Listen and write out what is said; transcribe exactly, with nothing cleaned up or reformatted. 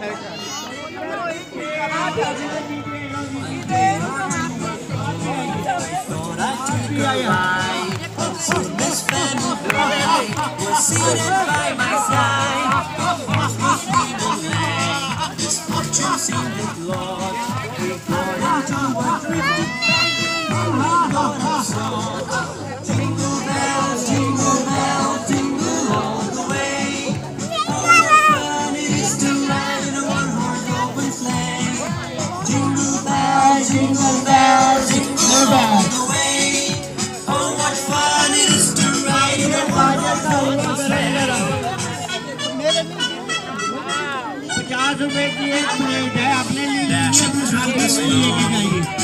was seated by my side. This fortune seemed with Lord. We got into a drifted God of song. Jingle bells, jingle bells, jingle all the way. Oh, what fun it is to ride in a one-horse open sleigh. Jingle bells, jingle bells, jingle all the way. Oh, what fun it is to ride in a one-horse open sleigh. पचास रुपए की एक plate है, अपने लिए अपने साथ में लेके जाइए।